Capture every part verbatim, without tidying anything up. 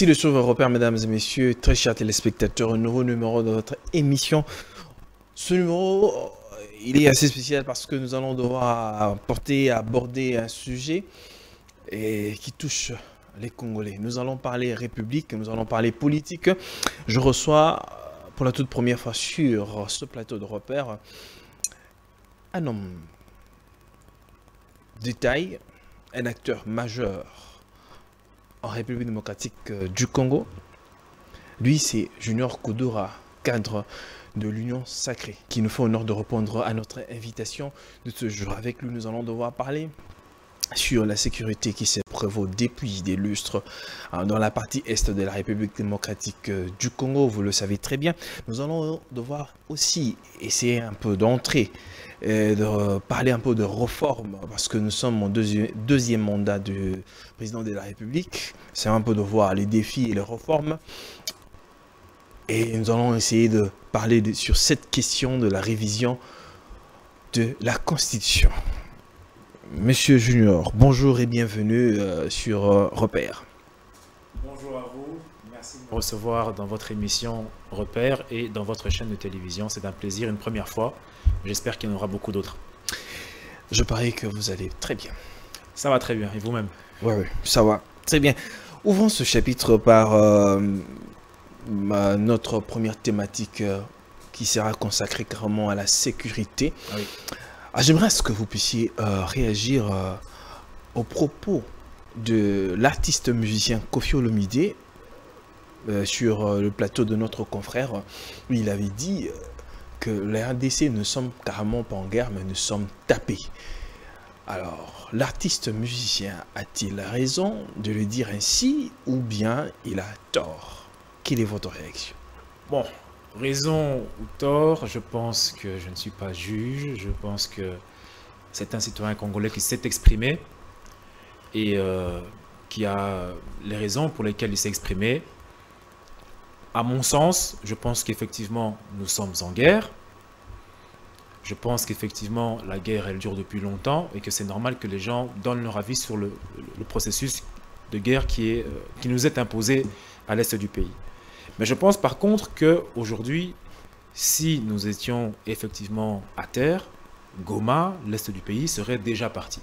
Merci de suivre vos repères, mesdames et messieurs, très chers téléspectateurs, un nouveau numéro de votre émission. Ce numéro, il est assez spécial parce que nous allons devoir porter, aborder un sujet et qui touche les Congolais. Nous allons parler République, nous allons parler politique. Je reçois pour la toute première fois sur ce plateau de repères un homme de taille, un acteur majeur en République démocratique du Congo. Lui, c'est Junior Kodora, cadre de l'Union Sacrée, qui nous fait honneur de répondre à notre invitation de ce jour. Avec lui, nous allons devoir parler sur la sécurité qui s'est prévaut depuis des lustres dans la partie est de la République démocratique du Congo. Vous le savez très bien. Nous allons devoir aussi essayer un peu d'entrer et de parler un peu de réforme, parce que nous sommes en deuxième, deuxième mandat du président de la République. C'est un peu de voir les défis et les réformes. Et nous allons essayer de parler de, sur cette question de la révision de la Constitution. Monsieur Junior, bonjour et bienvenue euh, sur euh, Repères. Bonjour à vous, merci de me recevoir dans votre émission Repères et dans votre chaîne de télévision. C'est un plaisir, une première fois. J'espère qu'il y en aura beaucoup d'autres. Je parie que vous allez très bien. Ça va très bien, et vous-même? Oui, oui, ça va très bien. Ouvrons ce chapitre par euh, ma, notre première thématique euh, qui sera consacrée carrément à la sécurité. Oui. Ah, j'aimerais ce que vous puissiez euh, réagir euh, aux propos de l'artiste musicien Koffi Olomide euh, sur euh, le plateau de notre confrère, où il avait dit euh, que la R D C ne sommes carrément pas en guerre, mais nous sommes tapés. Alors, l'artiste musicien a-t-il raison de le dire ainsi, ou bien il a tort? Quelle est votre réaction? Bon, raison ou tort, je pense que je ne suis pas juge. Je pense que c'est un citoyen congolais qui s'est exprimé et euh, qui a les raisons pour lesquelles il s'est exprimé. À mon sens, je pense qu'effectivement, nous sommes en guerre. Je pense qu'effectivement, la guerre, elle dure depuis longtemps et que c'est normal que les gens donnent leur avis sur le, le processus de guerre qui, est, euh, qui nous est imposé à l'est du pays. Mais je pense par contre qu'aujourd'hui, si nous étions effectivement à terre, Goma, l'est du pays, serait déjà parti.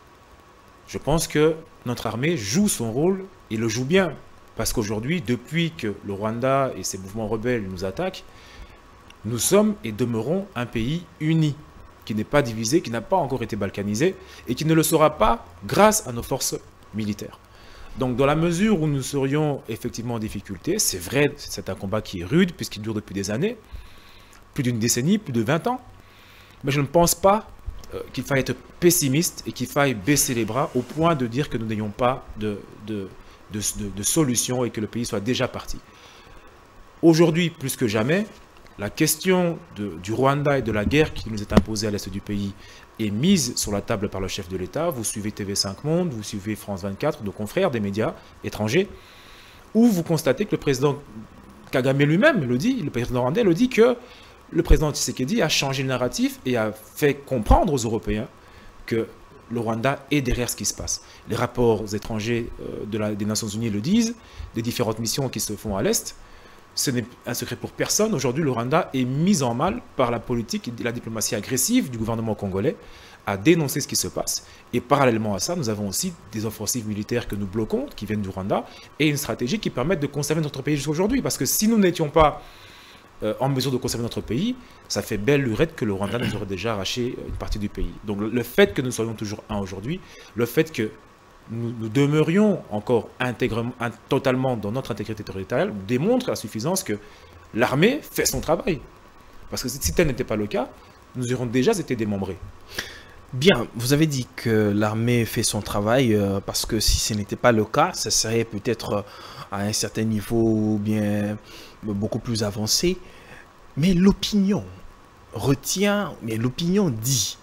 Je pense que notre armée joue son rôle et le joue bien. Parce qu'aujourd'hui, depuis que le Rwanda et ses mouvements rebelles nous attaquent, nous sommes et demeurons un pays uni, qui n'est pas divisé, qui n'a pas encore été balkanisé et qui ne le sera pas grâce à nos forces militaires. Donc dans la mesure où nous serions effectivement en difficulté, c'est vrai, c'est un combat qui est rude puisqu'il dure depuis des années, plus d'une décennie, plus de vingt ans, mais je ne pense pas euh, qu'il faille être pessimiste et qu'il faille baisser les bras au point de dire que nous n'ayons pas de, de, de, de, de solution et que le pays soit déjà parti. Aujourd'hui, plus que jamais, la question de, du Rwanda et de la guerre qui nous est imposée à l'est du pays est mise sur la table par le chef de l'État. Vous suivez T V cinq Monde, vous suivez France vingt-quatre, nos confrères des médias étrangers, où vous constatez que le président Kagame lui-même le dit, le président rwandais le dit, que le président Tshisekedi a changé le narratif et a fait comprendre aux Européens que le Rwanda est derrière ce qui se passe. Les rapports étrangers de la, des Nations Unies le disent, des différentes missions qui se font à l'Est. Ce n'est un secret pour personne. Aujourd'hui, le Rwanda est mis en mal par la politique et la diplomatie agressive du gouvernement congolais à dénoncer ce qui se passe. Et parallèlement à ça, nous avons aussi des offensives militaires que nous bloquons, qui viennent du Rwanda, et une stratégie qui permet de conserver notre pays jusqu'à aujourd'hui. Parce que si nous n'étions pas euh, en mesure de conserver notre pays, ça fait belle lurette que le Rwanda nous aurait déjà arraché une partie du pays. Donc le fait que nous soyons toujours un aujourd'hui, le fait que Nous, nous demeurions encore intégralement, in, totalement dans notre intégrité territoriale, démontre à suffisance que l'armée fait son travail. Parce que si tel n'était pas le cas, nous aurions déjà été démembrés. Bien, vous avez dit que l'armée fait son travail, euh, parce que si ce n'était pas le cas, ça serait peut-être à un certain niveau ou bien beaucoup plus avancé. Mais l'opinion retient, mais l'opinion dit,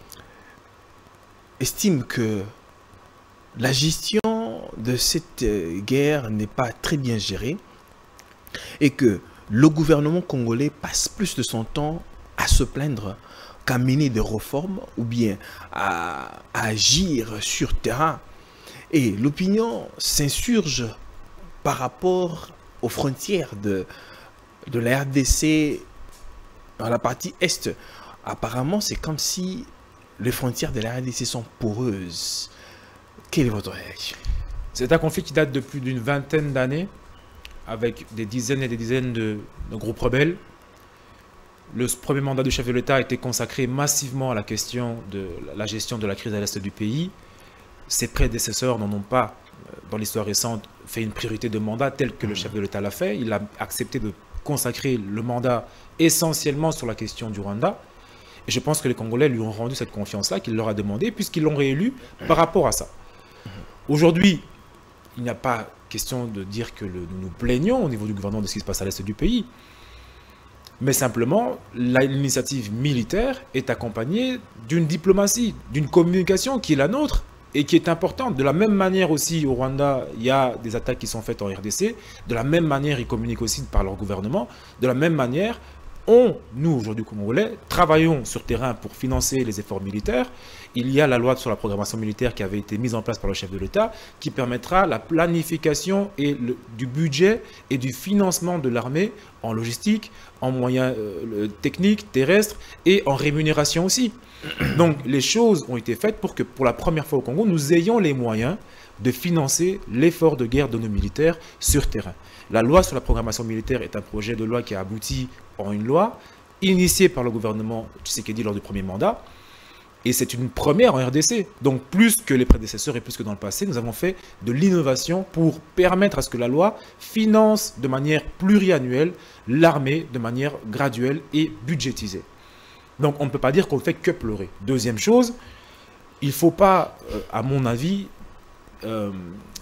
estime que la gestion de cette guerre n'est pas très bien gérée et que le gouvernement congolais passe plus de son temps à se plaindre qu'à mener des réformes ou bien à, à agir sur terrain. Et l'opinion s'insurge par rapport aux frontières de, de la R D C dans la partie Est. Apparemment, c'est comme si les frontières de la R D C sont poreuses. Quelle est votre réaction? C'est un conflit qui date de plus d'une vingtaine d'années, avec des dizaines et des dizaines de, de groupes rebelles. Le premier mandat du chef de l'État a été consacré massivement à la question de la gestion de la crise à l'Est du pays. Ses prédécesseurs n'en ont pas, dans l'histoire récente, fait une priorité de mandat tel que le chef de l'État l'a fait. Il a accepté de consacrer le mandat essentiellement sur la question du Rwanda. Et je pense que les Congolais lui ont rendu cette confiance-là qu'il leur a demandé, puisqu'ils l'ont réélu par rapport à ça. Aujourd'hui, il n'y a pas question de dire que le, nous nous plaignons au niveau du gouvernement de ce qui se passe à l'Est du pays. Mais simplement, l'initiative militaire est accompagnée d'une diplomatie, d'une communication qui est la nôtre et qui est importante. De la même manière aussi, au Rwanda, il y a des attaques qui sont faites en R D C. De la même manière, ils communiquent aussi par leur gouvernement. De la même manière, on, nous, aujourd'hui, Congolais, travaillons sur terrain pour financer les efforts militaires. Il y a la loi sur la programmation militaire qui avait été mise en place par le chef de l'État qui permettra la planification et le, du budget et du financement de l'armée en logistique, en moyens euh, techniques, terrestres et en rémunération aussi. Donc les choses ont été faites pour que pour la première fois au Congo, nous ayons les moyens de financer l'effort de guerre de nos militaires sur terrain. La loi sur la programmation militaire est un projet de loi qui a abouti en une loi initiée par le gouvernement Tshisekedi lors du premier mandat. Et c'est une première en R D C. Donc plus que les prédécesseurs et plus que dans le passé, nous avons fait de l'innovation pour permettre à ce que la loi finance de manière pluriannuelle l'armée de manière graduelle et budgétisée. Donc on ne peut pas dire qu'on ne fait que pleurer. Deuxième chose, il ne faut pas, euh, à mon avis, euh,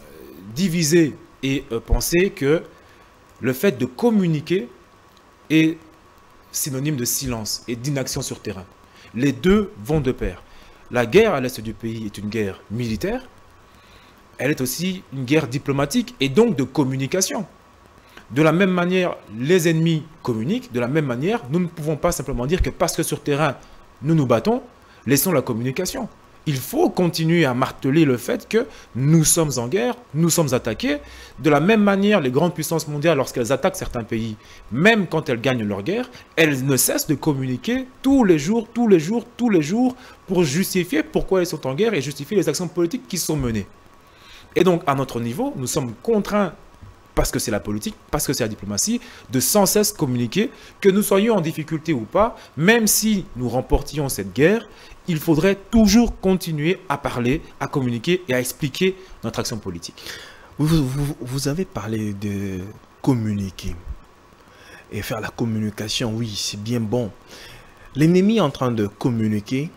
diviser et euh, penser que le fait de communiquer est synonyme de silence et d'inaction sur terrain. Les deux vont de pair. La guerre à l'est du pays est une guerre militaire. Elle est aussi une guerre diplomatique et donc de communication. De la même manière, les ennemis communiquent. De la même manière, nous ne pouvons pas simplement dire que parce que sur terrain, nous nous battons, laissons la communication. Il faut continuer à marteler le fait que nous sommes en guerre, nous sommes attaqués. De la même manière, les grandes puissances mondiales, lorsqu'elles attaquent certains pays, même quand elles gagnent leur guerre, elles ne cessent de communiquer tous les jours, tous les jours, tous les jours, pour justifier pourquoi elles sont en guerre et justifier les actions politiques qui sont menées. Et donc, à notre niveau, nous sommes contraints, parce que c'est la politique, parce que c'est la diplomatie, de sans cesse communiquer, que nous soyons en difficulté ou pas, même si nous remportions cette guerre, il faudrait toujours continuer à parler, à communiquer et à expliquer notre action politique. Vous, vous, vous avez parlé de communiquer. Et faire la communication, oui, c'est bien bon. L'ennemi est en train de communiquer,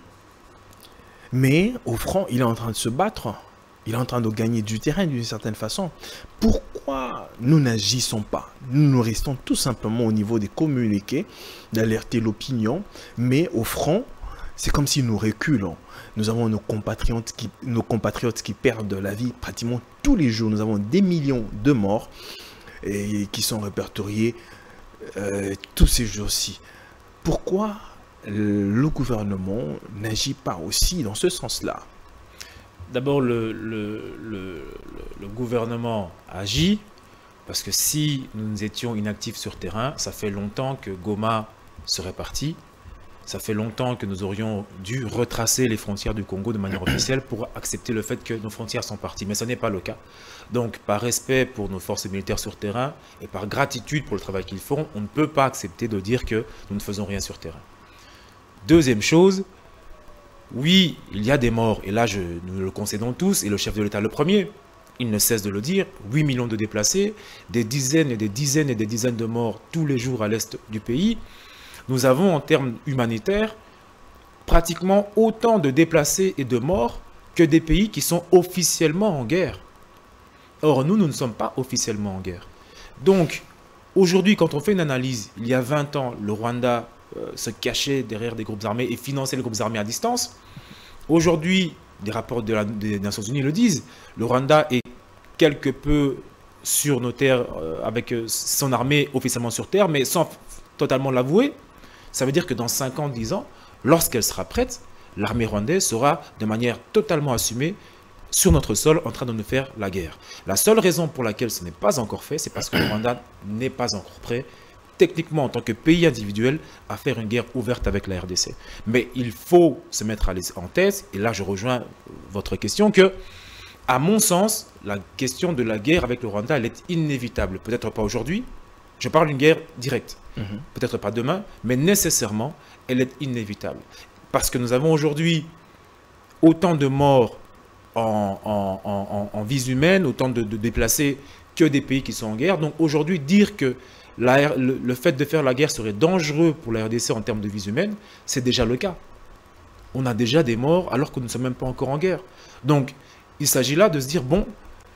mais au front, il est en train de se battre. Il est en train de gagner du terrain d'une certaine façon. Pourquoi nous n'agissons pas? Nous nous restons tout simplement au niveau des communiqués, d'alerter l'opinion, mais au front, c'est comme si nous reculons. Nous avons nos compatriotes, qui, nos compatriotes qui perdent la vie pratiquement tous les jours. Nous avons des millions de morts et qui sont répertoriés euh, tous ces jours-ci. Pourquoi le gouvernement n'agit pas aussi dans ce sens-là? D'abord, le, le, le, le gouvernement agit parce que si nous étions inactifs sur terrain, ça fait longtemps que Goma serait parti. Ça fait longtemps que nous aurions dû retracer les frontières du Congo de manière officielle pour accepter le fait que nos frontières sont parties. Mais ce n'est pas le cas. Donc, par respect pour nos forces militaires sur terrain et par gratitude pour le travail qu'ils font, on ne peut pas accepter de dire que nous ne faisons rien sur terrain. Deuxième chose, oui, il y a des morts. Et là, je, nous le concédons tous, et le chef de l'État le premier. Il ne cesse de le dire. huit millions de déplacés, des dizaines et des dizaines et des dizaines de morts tous les jours à l'est du pays. Nous avons, en termes humanitaires, pratiquement autant de déplacés et de morts que des pays qui sont officiellement en guerre. Or, nous, nous ne sommes pas officiellement en guerre. Donc, aujourd'hui, quand on fait une analyse, il y a vingt ans, le Rwanda euh, se cachait derrière des groupes armés et finançait les groupes armés à distance. Aujourd'hui, des rapports de la, des Nations Unies le disent, le Rwanda est quelque peu sur nos terres, euh, avec son armée officiellement sur terre, mais sans totalement l'avouer. Ça veut dire que dans cinq ans, dix ans, lorsqu'elle sera prête, l'armée rwandaise sera de manière totalement assumée sur notre sol en train de nous faire la guerre. La seule raison pour laquelle ce n'est pas encore fait, c'est parce que le Rwanda n'est pas encore prêt, techniquement en tant que pays individuel, à faire une guerre ouverte avec la R D C. Mais il faut se mettre à en tête, et là je rejoins votre question, que, à mon sens, la question de la guerre avec le Rwanda, elle est inévitable. Peut-être pas aujourd'hui, je parle d'une guerre directe, mmh. peut-être pas demain, mais nécessairement, elle est inévitable. Parce que nous avons aujourd'hui autant de morts en, en, en, en vies humaines, autant de, de déplacés que des pays qui sont en guerre. Donc aujourd'hui, dire que la, le, le fait de faire la guerre serait dangereux pour la R D C en termes de vies humaines, c'est déjà le cas. On a déjà des morts alors que nous ne sommes même pas encore en guerre. Donc il s'agit là de se dire, bon,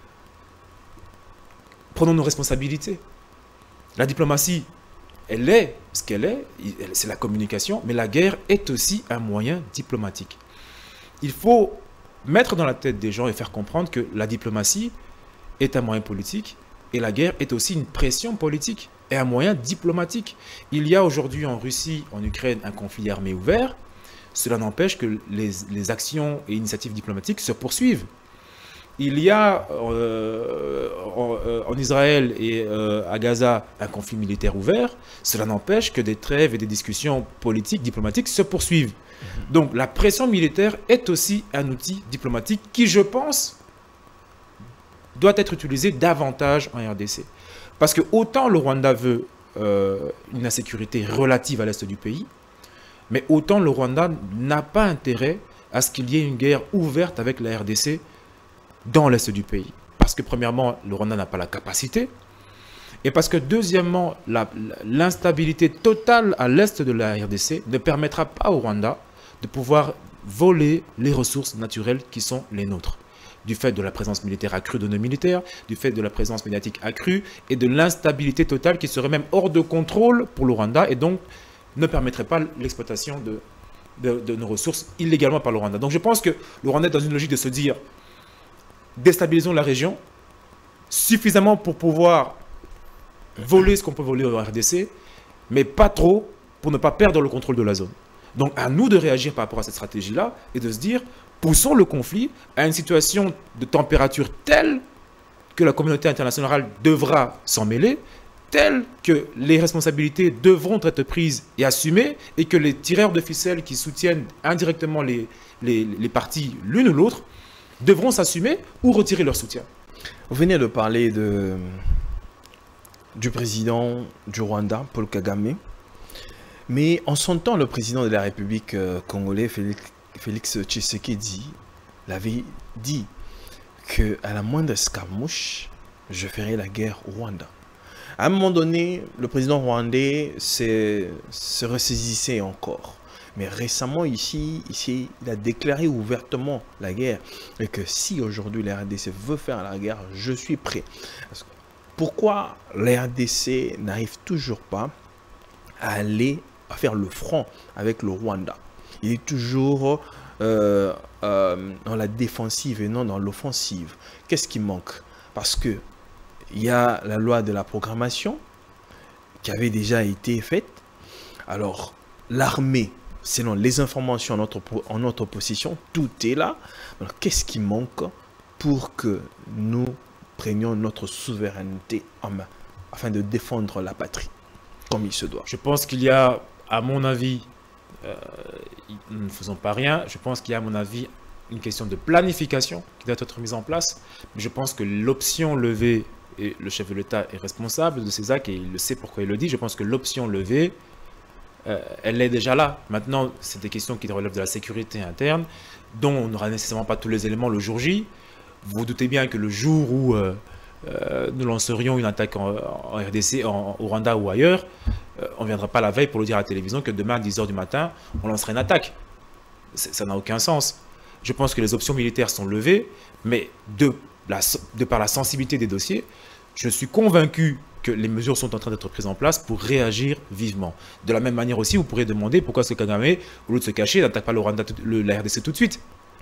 prenons nos responsabilités. La diplomatie, elle est ce qu'elle est, c'est la communication, mais la guerre est aussi un moyen diplomatique. Il faut mettre dans la tête des gens et faire comprendre que la diplomatie est un moyen politique et la guerre est aussi une pression politique et un moyen diplomatique. Il y a aujourd'hui en Russie, en Ukraine, un conflit armé ouvert. Cela n'empêche que les, les actions et initiatives diplomatiques se poursuivent. Il y a euh, en, euh, en Israël et euh, à Gaza un conflit militaire ouvert. Cela n'empêche que des trêves et des discussions politiques, diplomatiques se poursuivent. Mmh. Donc la pression militaire est aussi un outil diplomatique qui, je pense, doit être utilisé davantage en R D C. Parce que autant le Rwanda veut euh, une insécurité relative à l'est du pays, mais autant le Rwanda n'a pas intérêt à ce qu'il y ait une guerre ouverte avec la R D C dans l'est du pays. Parce que premièrement, le Rwanda n'a pas la capacité. Et parce que deuxièmement, l'instabilité totale à l'est de la R D C ne permettra pas au Rwanda de pouvoir voler les ressources naturelles qui sont les nôtres. Du fait de la présence militaire accrue de nos militaires, du fait de la présence médiatique accrue et de l'instabilité totale qui serait même hors de contrôle pour le Rwanda et donc ne permettrait pas l'exploitation de, de, de nos ressources illégalement par le Rwanda. Donc je pense que le Rwanda est dans une logique de se dire déstabilisons la région suffisamment pour pouvoir voler ce qu'on peut voler au R D C, mais pas trop pour ne pas perdre le contrôle de la zone. Donc à nous de réagir par rapport à cette stratégie-là et de se dire, poussons le conflit à une situation de température telle que la communauté internationale devra s'en mêler, telle que les responsabilités devront être prises et assumées et que les tireurs de ficelles qui soutiennent indirectement les, les, les parties l'une ou l'autre devront s'assumer ou retirer leur soutien. Vous venez de parler de, du président du Rwanda, Paul Kagame. Mais en son temps, le président de la République euh, congolaise, Félix, Félix Tshisekedi, l'avait dit qu'à la moindre escarmouche, je ferai la guerre au Rwanda. À un moment donné, le président rwandais se, se ressaisissait encore. Mais récemment, ici, ici, il a déclaré ouvertement la guerre. Et que si aujourd'hui la R D C veut faire la guerre, je suis prêt. Pourquoi la R D C n'arrive toujours pas à aller à faire le front avec le Rwanda? Il est toujours euh, euh, dans la défensive et non dans l'offensive. Qu'est-ce qui manque? Parce que il y a la loi de la programmation qui avait déjà été faite. Alors, l'armée, selon les informations en notre, en notre possession, tout est là. Alors, qu'est-ce qui manque pour que nous prenions notre souveraineté en main afin de défendre la patrie comme il se doit? Je pense qu'il y a, à mon avis, euh, nous ne faisons pas rien. Je pense qu'il y a, à mon avis, une question de planification qui doit être mise en place. Mais je pense que l'option levée, et le chef de l'État est responsable de ces actes et il le sait pourquoi il le dit, je pense que l'option levée, euh, elle est déjà là. Maintenant, c'est des questions qui relèvent de la sécurité interne, dont on n'aura nécessairement pas tous les éléments le jour J. Vous vous doutez bien que le jour où euh, euh, nous lancerions une attaque en, en R D C, en, au Rwanda ou ailleurs, euh, on ne viendra pas la veille pour le dire à la télévision que demain à dix heures du matin, on lancerait une attaque. Ça n'a aucun sens. Je pense que les options militaires sont levées, mais de, la, de par la sensibilité des dossiers, je suis convaincu que les mesures sont en train d'être prises en place pour réagir vivement. De la même manière aussi, vous pourrez demander pourquoi ce Kagame, au lieu de se cacher, n'attaque pas le Rwanda, le, la R D C tout de suite.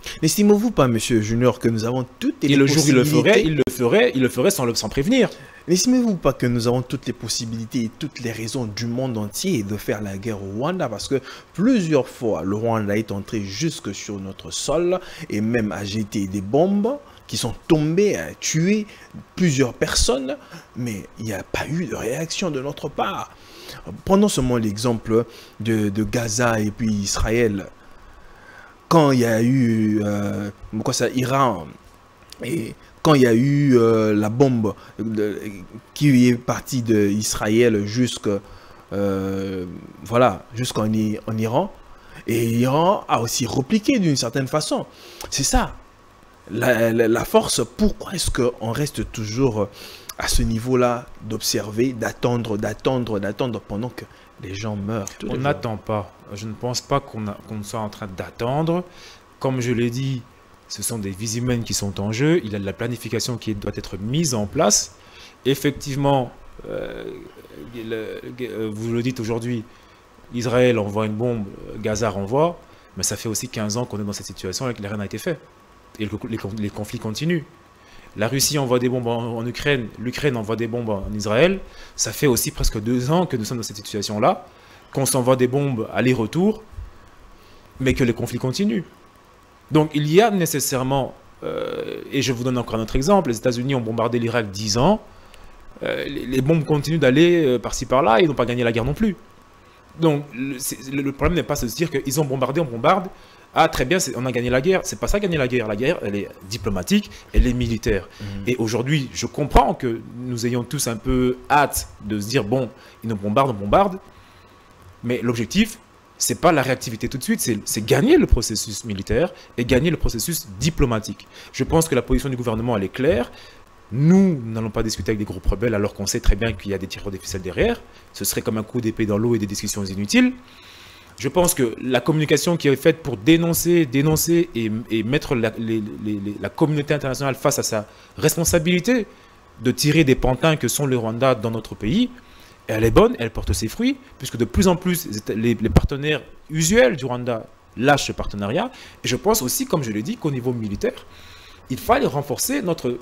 N'estimez-vous pas, Monsieur Junior, que nous avons toutes les Et le jour où il le possibilités... ferait, il le ferait, il le ferait sans, le, sans prévenir. N'estimez-vous pas que nous avons toutes les possibilités et toutes les raisons du monde entier de faire la guerre au Rwanda, parce que plusieurs fois, le Rwanda est entré jusque sur notre sol et même a jeté des bombes qui sont tombées, a tué plusieurs personnes, mais il n'y a pas eu de réaction de notre part. Prenons seulement l'exemple de, de Gaza et puis Israël. Quand il y a eu euh, quoi ça, Iran, et quand il y a eu euh, la bombe de, qui est partie d'Israël jusqu'à euh, voilà, jusqu'en en Iran, et l'Iran a aussi repliqué d'une certaine façon. C'est ça, la, la, la force. Pourquoi est-ce qu'on reste toujours à ce niveau-là d'observer, d'attendre, d'attendre, d'attendre pendant que les gens meurent? On n'attend pas. Je ne pense pas qu'on qu'on soit en train d'attendre. Comme je l'ai dit, ce sont des vies humaines qui sont en jeu. Il y a de la planification qui doit être mise en place. Effectivement, euh, le, vous le dites aujourd'hui, Israël envoie une bombe, Gaza renvoie, mais ça fait aussi quinze ans qu'on est dans cette situation et que rien n'a été fait. Et le, les, les conflits continuent. La Russie envoie des bombes en, en Ukraine, l'Ukraine envoie des bombes en Israël. Ça fait aussi presque deux ans que nous sommes dans cette situation-là, qu'on s'envoie des bombes aller-retour, mais que les conflits continuent. Donc il y a nécessairement, euh, et je vous donne encore un autre exemple, les États-Unis ont bombardé l'Irak dix ans, euh, les, les bombes continuent d'aller euh, par-ci par-là, ils n'ont pas gagné la guerre non plus. Donc le, le problème n'est pas de se dire qu'ils ont bombardé, on bombarde, ah très bien, on a gagné la guerre. C'est pas ça gagner la guerre. La guerre, elle est diplomatique, elle est militaire. Mmh. Et aujourd'hui, je comprends que nous ayons tous un peu hâte de se dire, bon, ils nous bombardent, on bombarde. Mais l'objectif, c'est pas la réactivité tout de suite, c'est gagner le processus militaire et gagner le processus diplomatique. Je pense que la position du gouvernement, elle est claire. Nous n'allons pas discuter avec des groupes rebelles alors qu'on sait très bien qu'il y a des tireurs de ficelle derrière. Ce serait comme un coup d'épée dans l'eau et des discussions inutiles. Je pense que la communication qui est faite pour dénoncer, dénoncer et, et mettre la, les, les, la communauté internationale face à sa responsabilité de tirer des pantins que sont les Rwandais dans notre pays, elle est bonne, elle porte ses fruits, puisque de plus en plus les, les partenaires usuels du Rwanda lâchent ce partenariat. Et je pense aussi, comme je l'ai dit, qu'au niveau militaire, il fallait renforcer notre,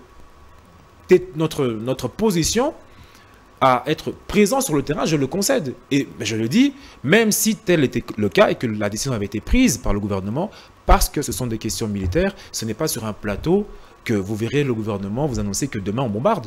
notre, notre position à être présent sur le terrain, je le concède. Et je le dis, même si tel était le cas et que la décision avait été prise par le gouvernement, parce que ce sont des questions militaires, ce n'est pas sur un plateau que vous verrez le gouvernement vous annoncer que demain on bombarde.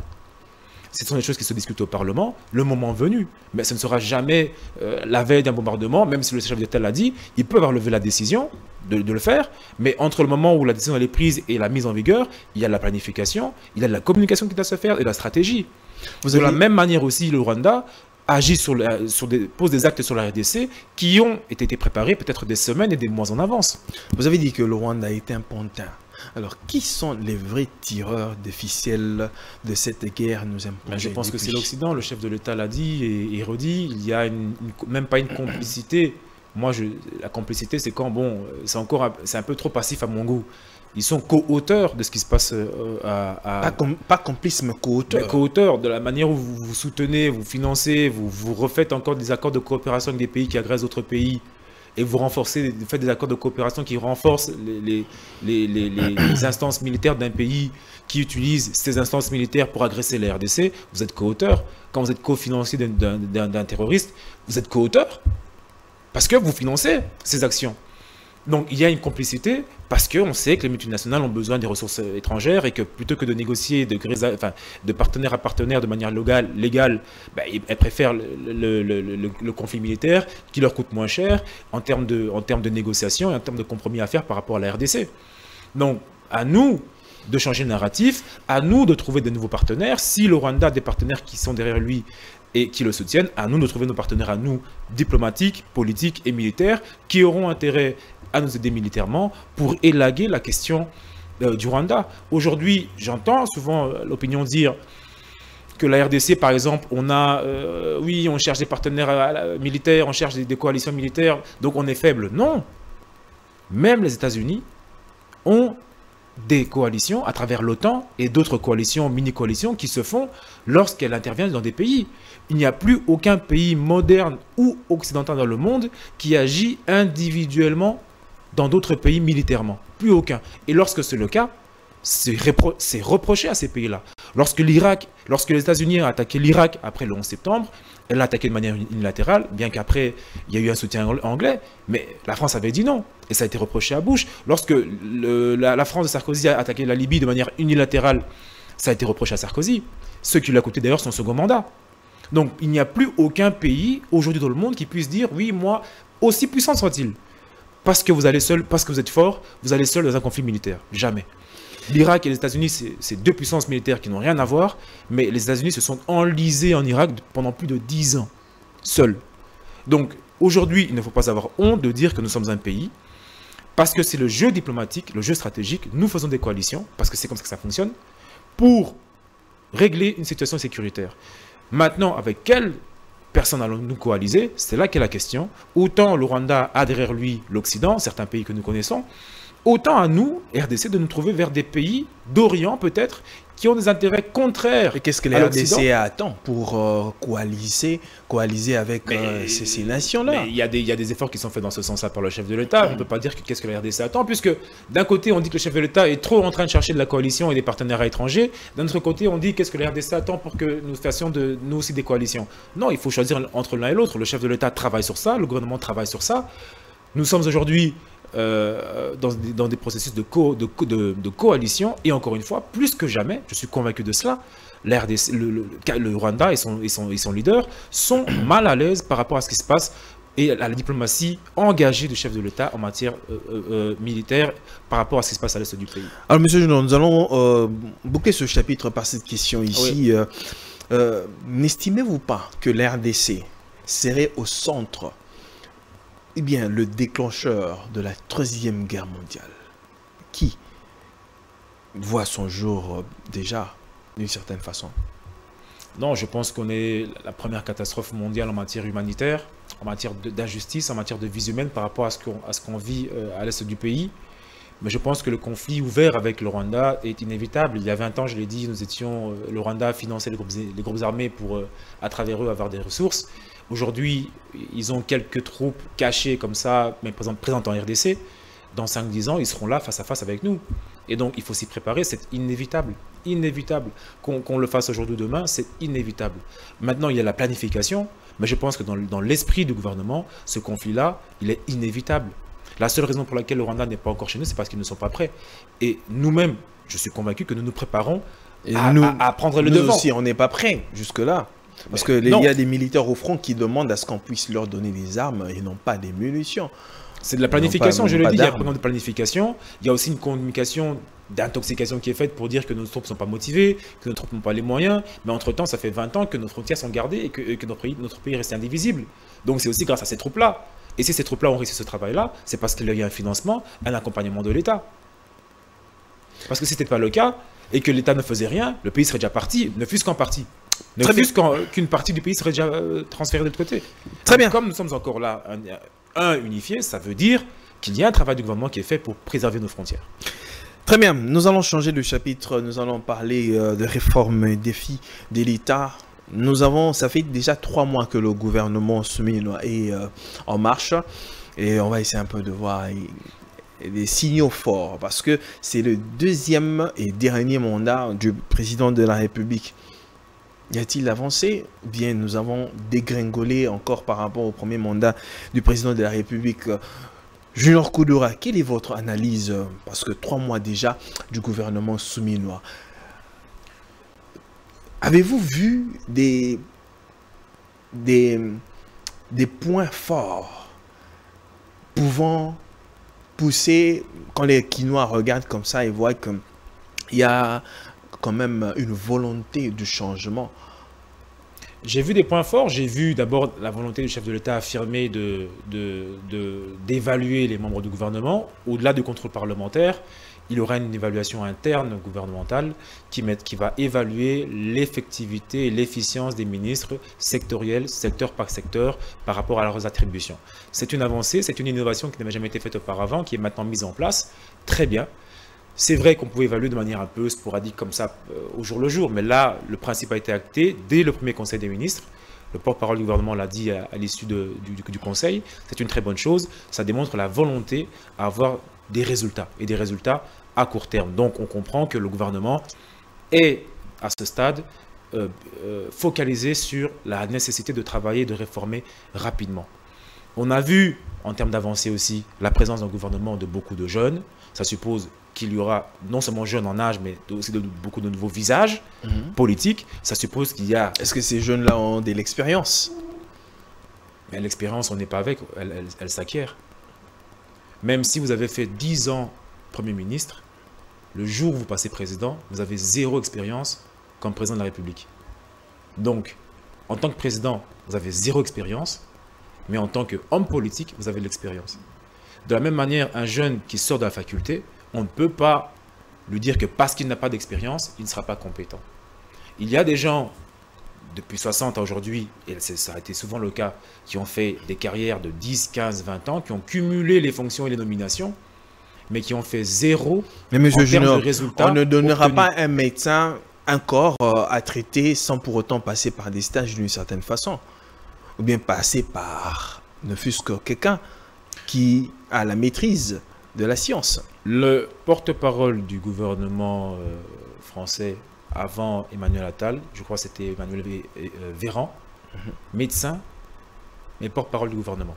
Ce sont des choses qui se discutent au Parlement, le moment venu. Mais ce ne sera jamais euh, la veille d'un bombardement, même si le chef d'État l'a dit, il peut avoir levé la décision de, de le faire, mais entre le moment où la décision est prise et la mise en vigueur, il y a la planification, il y a de la communication qui doit se faire et de la stratégie. Vous de avez... la même manière aussi, le Rwanda agit sur, le, sur des, pose des actes sur la R D C qui ont été préparés peut-être des semaines et des mois en avance. Vous avez dit que le Rwanda est un pantin. Alors, qui sont les vrais tireurs de ficelle de cette guerre nous imposée? Je pense que c'est l'Occident, le chef de l'État l'a dit et, et redit, il y a une, une, même pas une complicité. Moi, je, la complicité, c'est quand, bon, c'est encore, c'est un peu trop passif à mon goût. Ils sont co-auteurs de ce qui se passe euh, à... à... Pas, com pas complice, mais co-auteurs. Co-auteurs, de la manière où vous vous soutenez, vous financez, vous, vous refaites encore des accords de coopération avec des pays qui agressent d'autres pays. Et vous renforcez, vous faites des accords de coopération qui renforcent les, les, les, les, les, les instances militaires d'un pays qui utilise ces instances militaires pour agresser la R D C, vous êtes co-auteur. Quand vous êtes co-financier d'un terroriste, vous êtes co-auteur. Parce que vous financez ces actions. Donc il y a une complicité parce qu'on sait que les multinationales ont besoin des ressources étrangères et que plutôt que de négocier de, enfin, de partenaire à partenaire de manière légale, légale bah, elles préfèrent le, le, le, le, le conflit militaire qui leur coûte moins cher en termes, de, en termes de négociation et en termes de compromis à faire par rapport à la R D C. Donc à nous de changer le narratif, à nous de trouver de nouveaux partenaires. Si le Rwanda a des partenaires qui sont derrière lui et qui le soutiennent, à nous de trouver nos partenaires à nous, diplomatiques, politiques et militaires, qui auront intérêt à nous aider militairement pour élaguer la question euh, du Rwanda. Aujourd'hui, j'entends souvent euh, l'opinion dire que la R D C, par exemple, on a, euh, oui, on cherche des partenaires euh, militaires, on cherche des, des coalitions militaires, donc on est faible. Non. Même les États-Unis ont des coalitions à travers l'OTAN et d'autres coalitions, mini-coalitions qui se font lorsqu'elles interviennent dans des pays. Il n'y a plus aucun pays moderne ou occidental dans le monde qui agit individuellement dans d'autres pays militairement. Plus aucun. Et lorsque c'est le cas, c'est repro reproché à ces pays-là. Lorsque l'Irak, lorsque les États-Unis ont attaqué l'Irak après le onze septembre, elle l'a attaqué de manière unilatérale, bien qu'après, il y a eu un soutien anglais, mais la France avait dit non, et ça a été reproché à Bush. Lorsque le, la, la France de Sarkozy a attaqué la Libye de manière unilatérale, ça a été reproché à Sarkozy. Ce qui lui a coûté d'ailleurs son second mandat. Donc, il n'y a plus aucun pays aujourd'hui dans le monde qui puisse dire, oui, moi, aussi puissant soit-il, parce que vous allez seul, parce que vous êtes fort, vous allez seul dans un conflit militaire. Jamais. L'Irak et les États-Unis, c'est deux puissances militaires qui n'ont rien à voir, mais les États-Unis se sont enlisés en Irak pendant plus de dix ans, seuls. Donc, aujourd'hui, il ne faut pas avoir honte de dire que nous sommes un pays, parce que c'est le jeu diplomatique, le jeu stratégique, nous faisons des coalitions, parce que c'est comme ça que ça fonctionne, pour régler une situation sécuritaire. Maintenant, avec quelle personne allons-nous coaliser? C'est là qu'est la question. Autant le Rwanda a derrière lui l'Occident, certains pays que nous connaissons, autant à nous, R D C, de nous trouver vers des pays d'Orient peut-être, qui ont des intérêts contraires. Et qu'est-ce que les R D C attend pour euh, coaliser, coaliser avec euh, ces, ces nations-là? Il y, y a des efforts qui sont faits dans ce sens-là par le chef de l'État. On ne peut pas dire qu'est-ce que la R D C attend, puisque d'un côté, on dit que le chef de l'État est trop en train de chercher de la coalition et des partenariats étrangers. D'un autre côté, on dit qu'est-ce que la R D C attend pour que nous fassions de, nous aussi des coalitions. Non, il faut choisir entre l'un et l'autre. Le chef de l'État travaille sur ça, le gouvernement travaille sur ça. Nous sommes aujourd'hui Euh, dans, dans des processus de, co, de, de, de coalition, et encore une fois, plus que jamais, je suis convaincu de cela, la R D C, le, le, le Rwanda et son, et, son, et son leader sont mal à l'aise par rapport à ce qui se passe et à la diplomatie engagée du chef de l'État en matière euh, euh, militaire par rapport à ce qui se passe à l'est du pays. Alors, monsieur Junor, nous allons euh, boucler ce chapitre par cette question ici. Oui. Euh, euh, N'estimez-vous pas que la R D C serait au centre, eh bien, le déclencheur de la Troisième Guerre mondiale, qui voit son jour euh, déjà, d'une certaine façon? Non, je pense qu'on est la première catastrophe mondiale en matière humanitaire, en matière d'injustice, en matière de vie humaine par rapport à ce qu'on qu'on vit euh, à l'est du pays. Mais je pense que le conflit ouvert avec le Rwanda est inévitable. Il y a vingt ans, je l'ai dit, nous étions, euh, le Rwanda finançait les groupes, les groupes armés pour, euh, à travers eux, avoir des ressources. Aujourd'hui, ils ont quelques troupes cachées comme ça, mais présentes en R D C. Dans cinq dix ans, ils seront là face à face avec nous. Et donc, il faut s'y préparer, c'est inévitable. Inévitable. Qu'on qu'on le fasse aujourd'hui ou demain, c'est inévitable. Maintenant, il y a la planification, mais je pense que dans, dans l'esprit du gouvernement, ce conflit-là, il est inévitable. La seule raison pour laquelle le Rwanda n'est pas encore chez nous, c'est parce qu'ils ne sont pas prêts. Et nous-mêmes, je suis convaincu que nous nous préparons à, nous, à, à prendre le nous devant. Nous aussi, on n'est pas prêts jusque-là. Parce qu'il y a des militaires au front qui demandent à ce qu'on puisse leur donner des armes et non pas des munitions. C'est de la planification, pas, je le dis, il y a un programme de planification. Il y a aussi une communication d'intoxication qui est faite pour dire que nos troupes ne sont pas motivées, que nos troupes n'ont pas les moyens. Mais entre-temps, ça fait vingt ans que nos frontières sont gardées et que, et que notre, pays, notre pays reste indivisible. Donc c'est aussi grâce à ces troupes-là. Et si ces troupes-là ont réussi ce travail-là, c'est parce qu'il y a un financement, un accompagnement de l'État. Parce que si ce n'était pas le cas, et que l'État ne faisait rien, le pays serait déjà parti, ne fût-ce qu'en partie. Ne fût-ce qu'une partie du pays serait déjà euh, transférée de l'autre côté. Très bien. Comme nous sommes encore là, un, un unifié, ça veut dire qu'il y a un travail du gouvernement qui est fait pour préserver nos frontières. Très bien. Nous allons changer de chapitre. Nous allons parler euh, de réformes et défis de l'État. Nous avons, ça fait déjà trois mois que le gouvernement souminois est euh, en marche. Et on va essayer un peu de voir des signaux forts. Parce que c'est le deuxième et dernier mandat du président de la République. Y a-t-il avancé? Ou bien nous avons dégringolé encore par rapport au premier mandat du président de la République? Junior Kudura, quelle est votre analyse? Parce que trois mois déjà du gouvernement souminois. Avez-vous vu des, des, des points forts pouvant pousser, quand les Quinois regardent comme ça et voient qu'il y a quand même une volonté de changement? J'ai vu des points forts. J'ai vu d'abord la volonté du chef de l'État affirmer de, de, de, d'évaluer les membres du gouvernement. Au-delà du contrôle parlementaire, il y aura une évaluation interne gouvernementale qui, met, qui va évaluer l'effectivité et l'efficience des ministres sectoriels, secteur par secteur, par rapport à leurs attributions. C'est une avancée, c'est une innovation qui n'avait jamais été faite auparavant, qui est maintenant mise en place. Très bien. C'est vrai qu'on pouvait évaluer de manière un peu sporadique comme ça euh, au jour le jour, mais là, le principe a été acté dès le premier Conseil des ministres. Le porte-parole du gouvernement l'a dit à, à l'issue du, du Conseil. C'est une très bonne chose. Ça démontre la volonté à avoir des résultats, et des résultats à court terme. Donc, on comprend que le gouvernement est, à ce stade, euh, euh, focalisé sur la nécessité de travailler et de réformer rapidement. On a vu, en termes d'avancée aussi, la présence dans le gouvernement de beaucoup de jeunes. Ça suppose qu'il y aura non seulement jeunes en âge, mais aussi de, beaucoup de nouveaux visages mm-hmm. politiques. Ça suppose qu'il y a... Est-ce que ces jeunes-là ont de l'expérience? L'expérience, on n'est pas avec, elle, elle, elle s'acquiert. Même si vous avez fait dix ans Premier ministre, le jour où vous passez président, vous avez zéro expérience comme président de la République. Donc, en tant que président, vous avez zéro expérience, mais en tant qu'homme politique, vous avez de l'expérience. De la même manière, un jeune qui sort de la faculté, on ne peut pas lui dire que parce qu'il n'a pas d'expérience, il ne sera pas compétent. Il y a des gens, depuis soixante à aujourd'hui, et ça a été souvent le cas, qui ont fait des carrières de dix, quinze, vingt ans, qui ont cumulé les fonctions et les nominations, mais qui ont fait zéro mais monsieur en termes Junior, de résultats. On ne donnera obtenus. pas à un médecin un corps euh, à traiter sans pour autant passer par des stages d'une certaine façon. Ou bien passer par, ne fût-ce que quelqu'un qui a la maîtrise de la science. Le porte-parole du gouvernement euh, français avant Emmanuel Attal, je crois que c'était Emmanuel Vé euh, Véran, mm-hmm. médecin, mais porte-parole du gouvernement.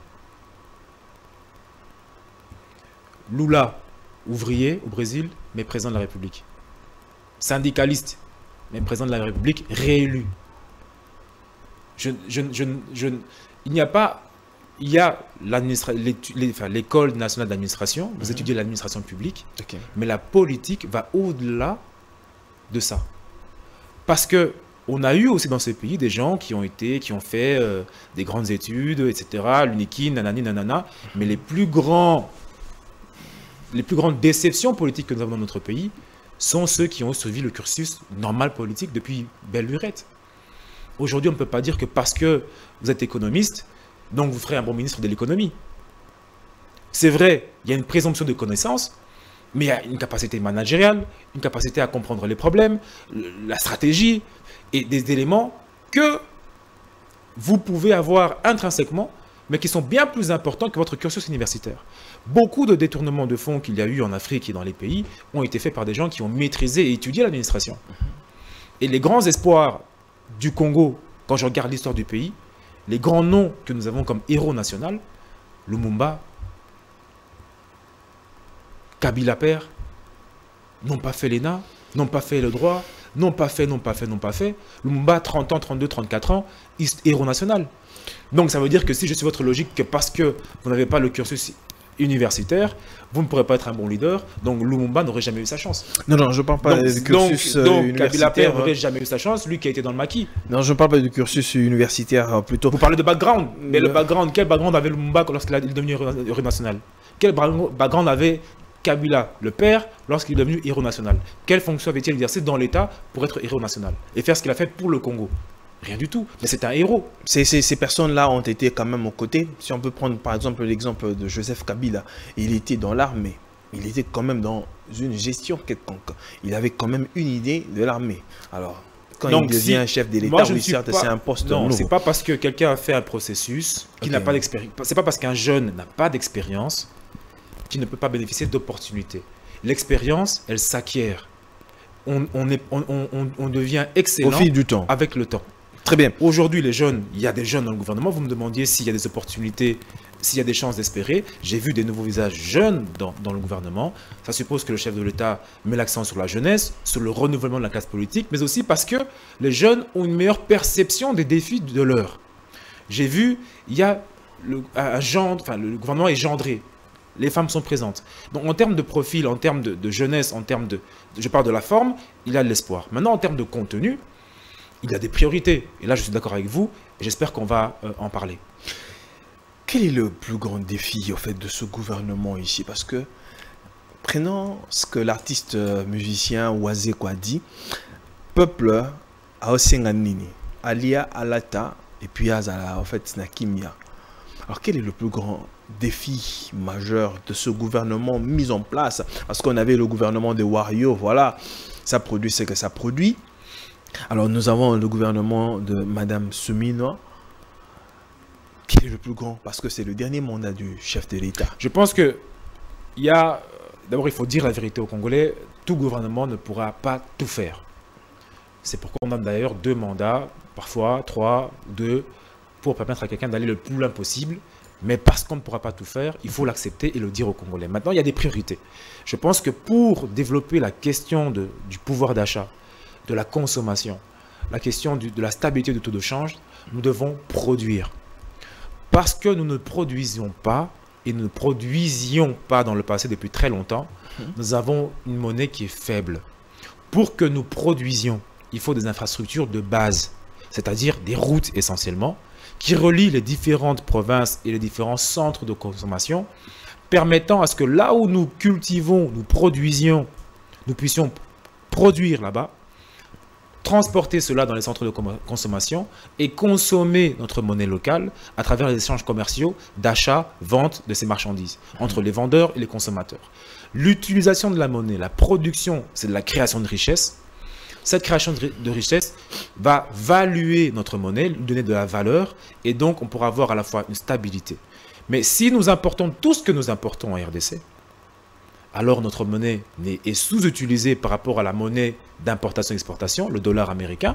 Lula, ouvrier au Brésil, mais président de la République. Syndicaliste, mais président de la République, réélu. Je, je, je, je, il n'y a pas... Il y a l'école nationale d'administration, vous mmh. étudiez l'administration publique, okay. mais la politique va au-delà de ça. Parce que on a eu aussi dans ce pays des gens qui ont été, qui ont fait euh, des grandes études, et cetera, l'UNIKI, nanani, nanana, mais les plus grands, les plus grandes déceptions politiques que nous avons dans notre pays sont ceux qui ont suivi le cursus normal politique depuis belle lurette. Aujourd'hui, on ne peut pas dire que parce que vous êtes économiste, donc vous ferez un bon ministre de l'économie. C'est vrai, il y a une présomption de connaissance, mais il y a une capacité managériale, une capacité à comprendre les problèmes, la stratégie et des éléments que vous pouvez avoir intrinsèquement, mais qui sont bien plus importants que votre cursus universitaire. Beaucoup de détournements de fonds qu'il y a eu en Afrique et dans les pays ont été faits par des gens qui ont maîtrisé et étudié l'administration. Et les grands espoirs du Congo, quand je regarde l'histoire du pays, les grands noms que nous avons comme héros national, Lumumba, Kabila père, n'ont pas fait l'E N A, n'ont pas fait le droit, n'ont pas fait, n'ont pas fait, n'ont pas fait. Lumumba, trente ans, trente-deux, trente-quatre ans, héros national. Donc ça veut dire que si je suis votre logique, que parce que vous n'avez pas le cursus universitaire, vous ne pourrez pas être un bon leader, donc Lumumba n'aurait jamais eu sa chance. Non, non, je ne parle pas donc, du cursus donc, donc, universitaire. Kabila père n'aurait jamais eu sa chance, lui qui a été dans le maquis. Non, je ne parle pas du cursus universitaire, plutôt. Vous parlez de background, mais le, le background, quel background avait Lumumba lorsqu'il est devenu héros national? Quel background avait Kabila, le père, lorsqu'il est devenu héros national? Quelle fonction avait-il exercé dans l'État pour être héros national et faire ce qu'il a fait pour le Congo? Rien du tout, mais c'est un héros. Ces, ces, ces personnes-là ont été quand même aux côtés. Si on peut prendre par exemple l'exemple de Joseph Kabila, il était dans l'armée, il était quand même dans une gestion quelconque. Il avait quand même une idée de l'armée. Alors, quand Donc, il devient si, chef de l'État, oui, certes, c'est un poste Non, nouveau. c'est pas parce que quelqu'un a fait un processus qu'il okay. n'a pas d'expérience. C'est pas parce qu'un jeune n'a pas d'expérience qu'il ne peut pas bénéficier d'opportunités. L'expérience, elle s'acquiert. On, on, est, on, on, on devient excellent au fil du temps. Avec le temps. Très bien. Aujourd'hui, les jeunes, il y a des jeunes dans le gouvernement. Vous me demandiez s'il y a des opportunités, s'il y a des chances d'espérer. J'ai vu des nouveaux visages jeunes dans, dans le gouvernement. Ça suppose que le chef de l'État met l'accent sur la jeunesse, sur le renouvellement de la classe politique, mais aussi parce que les jeunes ont une meilleure perception des défis de l'heure. J'ai vu, il y a le, un gendre, enfin, le gouvernement est gendré. Les femmes sont présentes. Donc en termes de profil, en termes de, de jeunesse, en termes de, de... Je parle de la forme, il y a de l'espoir. Maintenant, en termes de contenu, il y a des priorités. Et là, je suis d'accord avec vous, et j'espère qu'on va euh, en parler. Quel est le plus grand défi, au fait, de ce gouvernement ici? Parce que, prenons ce que l'artiste euh, musicien Wazeko a dit, peuple a Osenganini, Alia Alata, et puis Azala, en fait, Snakimia. Alors, quel est le plus grand défi majeur de ce gouvernement mis en place? Parce qu'on avait le gouvernement de Wario, voilà, ça produit ce que ça produit. Alors nous avons le gouvernement de Madame Soumino, qui est le plus grand? Parce que c'est le dernier mandat du chef de l'État. Je pense que il y a... D'abord, il faut dire la vérité aux Congolais. Tout gouvernement ne pourra pas tout faire. C'est pourquoi on a d'ailleurs deux mandats, parfois trois, deux, pour permettre à quelqu'un d'aller le plus loin possible. Mais parce qu'on ne pourra pas tout faire, il faut l'accepter et le dire aux Congolais. Maintenant, il y a des priorités. Je pense que pour développer la question de, du pouvoir d'achat, de la consommation, la question du, de la stabilité du taux de change, nous devons produire. Parce que nous ne produisions pas, et nous ne produisions pas dans le passé depuis très longtemps, mmh. nous avons une monnaie qui est faible. Pour que nous produisions, il faut des infrastructures de base, c'est-à-dire des routes essentiellement, qui relient les différentes provinces et les différents centres de consommation, permettant à ce que là où nous cultivons, nous produisions, nous puissions produire là-bas, transporter cela dans les centres de consommation et consommer notre monnaie locale à travers les échanges commerciaux d'achat, vente de ces marchandises entre les vendeurs et les consommateurs. L'utilisation de la monnaie, la production, c'est de la création de richesse. Cette création de richesse va valuer notre monnaie, lui donner de la valeur et donc on pourra avoir à la fois une stabilité. Mais si nous importons tout ce que nous importons en R D C, alors notre monnaie est sous-utilisée par rapport à la monnaie d'importation-exportation, le dollar américain,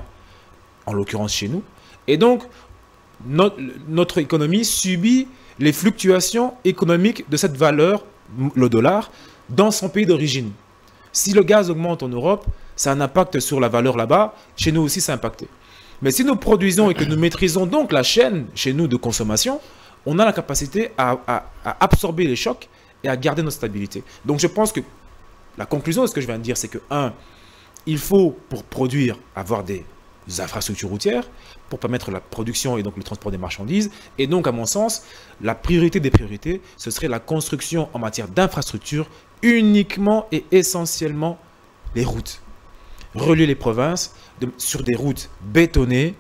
en l'occurrence chez nous. Et donc, notre, notre économie subit les fluctuations économiques de cette valeur, le dollar, dans son pays d'origine. Si le gaz augmente en Europe, ça a un impact sur la valeur là-bas. Chez nous aussi, ça a impacté. Mais si nous produisons et que nous maîtrisons donc la chaîne chez nous de consommation, on a la capacité à, à, à absorber les chocs et à garder notre stabilité. Donc je pense que la conclusion de ce que je viens de dire, c'est que, un, il faut, pour produire, avoir des infrastructures routières, pour permettre la production et donc le transport des marchandises. Et donc, à mon sens, la priorité des priorités, ce serait la construction en matière d'infrastructures, uniquement et essentiellement les routes. Relier les provinces de, sur des routes bétonnées,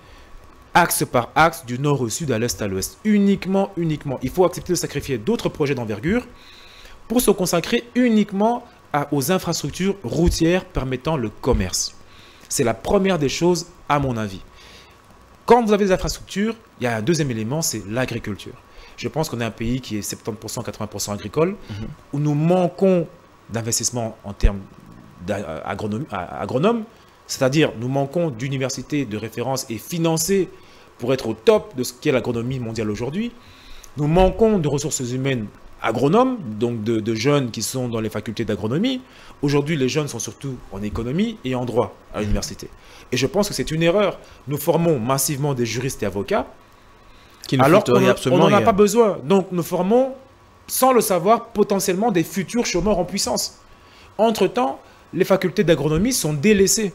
axe par axe, du nord au sud, à l'est à l'ouest. Uniquement, uniquement. Il faut accepter de sacrifier d'autres projets d'envergure pour se consacrer uniquement à, aux infrastructures routières permettant le commerce. C'est la première des choses, à mon avis. Quand vous avez des infrastructures, il y a un deuxième élément, c'est l'agriculture. Je pense qu'on est un pays qui est soixante-dix pour cent, quatre-vingts pour cent agricole, mmh. où nous manquons d'investissement en termes d'agronomes, c'est-à-dire nous manquons d'universités de référence et financées pour être au top de ce qu'est l'agronomie mondiale aujourd'hui. Nous manquons de ressources humaines agronomes, donc de, de jeunes qui sont dans les facultés d'agronomie. Aujourd'hui, les jeunes sont surtout en économie et en droit à l'université. Et je pense que c'est une erreur. Nous formons massivement des juristes et avocats, qui ne alors qu'on n'en a rien. pas besoin. Donc nous formons, sans le savoir, potentiellement des futurs chômeurs en puissance. Entre-temps, les facultés d'agronomie sont délaissées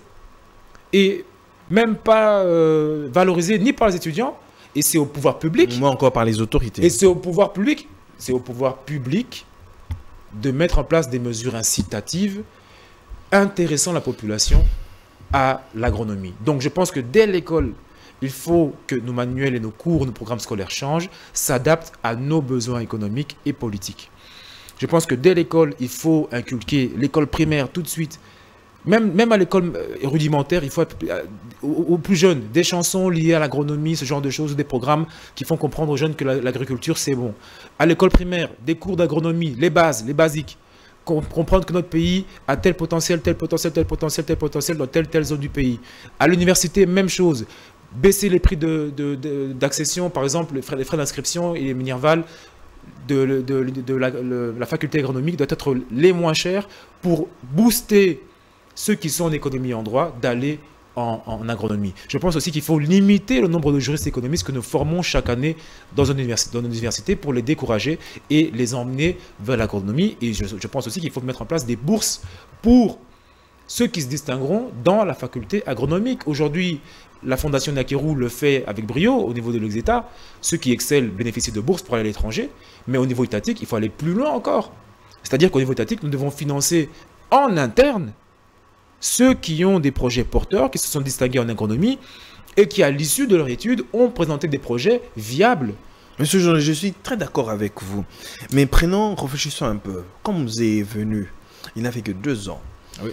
et même pas euh, valorisées ni par les étudiants, et c'est au pouvoir public. Moi encore par les autorités. Et c'est au pouvoir public, c'est au pouvoir public de mettre en place des mesures incitatives intéressant la population à l'agronomie. Donc je pense que dès l'école, il faut que nos manuels et nos cours, nos programmes scolaires changent, s'adaptent à nos besoins économiques et politiques. Je pense que dès l'école, il faut inculquer l'école primaire tout de suite. Même, même à l'école rudimentaire, il faut aux, aux plus jeunes des chansons liées à l'agronomie, ce genre de choses, des programmes qui font comprendre aux jeunes que l'agriculture c'est bon. À l'école primaire, des cours d'agronomie, les bases, les basiques. Comprendre que notre pays a tel potentiel, tel potentiel, tel potentiel, tel potentiel dans telle, telle zone du pays. À l'université, même chose. Baisser les prix d'accession, de, de, par exemple, les frais, les frais d'inscription et les Minerval de, de, de, de la, le, la faculté agronomique doivent être les moins chers pour booster ceux qui sont en économie et en droit d'aller en, en agronomie. Je pense aussi qu'il faut limiter le nombre de juristes économistes que nous formons chaque année dans une université, dans une université pour les décourager et les emmener vers l'agronomie. Et je, je pense aussi qu'il faut mettre en place des bourses pour ceux qui se distingueront dans la faculté agronomique. Aujourd'hui, la Fondation Nakerou le fait avec brio au niveau de l'Exéta. Ceux qui excellent bénéficient de bourses pour aller à l'étranger. Mais au niveau étatique, il faut aller plus loin encore. C'est-à-dire qu'au niveau étatique, nous devons financer en interne ceux qui ont des projets porteurs, qui se sont distingués en agronomie et qui, à l'issue de leur étude, ont présenté des projets viables. Monsieur Jean, je suis très d'accord avec vous. Mais prenons, réfléchissons un peu. Quand vous êtes venu, il n'a fait que deux ans. Oui.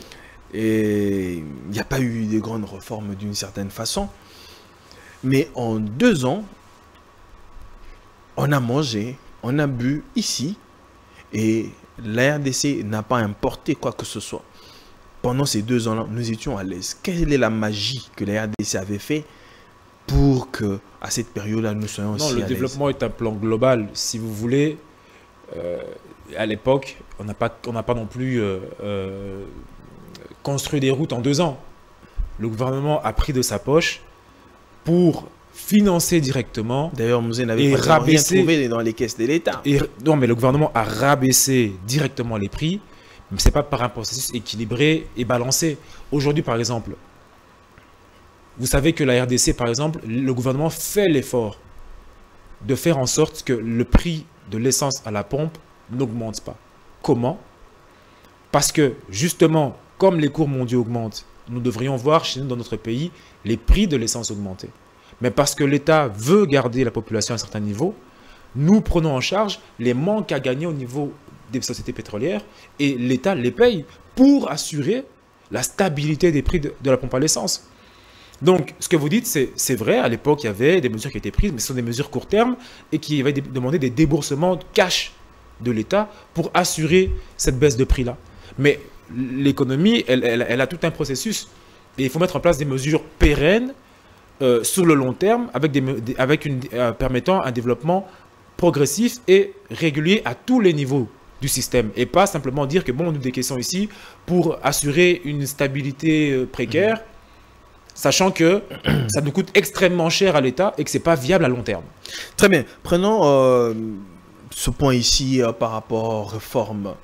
Et il n'y a pas eu de grandes réformes d'une certaine façon. Mais en deux ans, on a mangé, on a bu ici, et la R D C n'a pas importé quoi que ce soit. Pendant ces deux ans-là, nous étions à l'aise. Quelle est la magie que la R D C avait fait pour que, à cette période-là, nous soyons aussi à l'aise? Non, le développement est un plan global. Si vous voulez, euh, à l'époque, on n'a pas, on n'a pas non plus euh, euh, construit des routes en deux ans. Le gouvernement a pris de sa poche pour financer directement. D'ailleurs, Moussé n'avait pas rien trouvé dans les caisses de l'État. Non, mais le gouvernement a rabaissé directement les prix, mais ce n'est pas par un processus équilibré et balancé. Aujourd'hui, par exemple, vous savez que la R D C, par exemple, le gouvernement fait l'effort de faire en sorte que le prix de l'essence à la pompe n'augmente pas. Comment? Parce que, justement, comme les cours mondiaux augmentent, nous devrions voir chez nous, dans notre pays, les prix de l'essence augmenter. Mais parce que l'État veut garder la population à un certain niveau, nous prenons en charge les manques à gagner au niveau des sociétés pétrolières et l'État les paye pour assurer la stabilité des prix de, de la pompe à l'essence. Donc, ce que vous dites, c'est vrai, à l'époque, il y avait des mesures qui étaient prises, mais ce sont des mesures court terme et qui avaient demandé des déboursements cash de l'État pour assurer cette baisse de prix-là. Mais l'économie, elle, elle, elle a tout un processus et il faut mettre en place des mesures pérennes euh, sur le long terme avec, des, avec une, euh, permettant un développement progressif et régulier à tous les niveaux du système et pas simplement dire que bon, nous décaissons ici pour assurer une stabilité euh, précaire, mmh. sachant que ça nous coûte extrêmement cher à l'État et que ce n'est pas viable à long terme. Très bien. Prenons euh, ce point ici euh, par rapport aux réformes.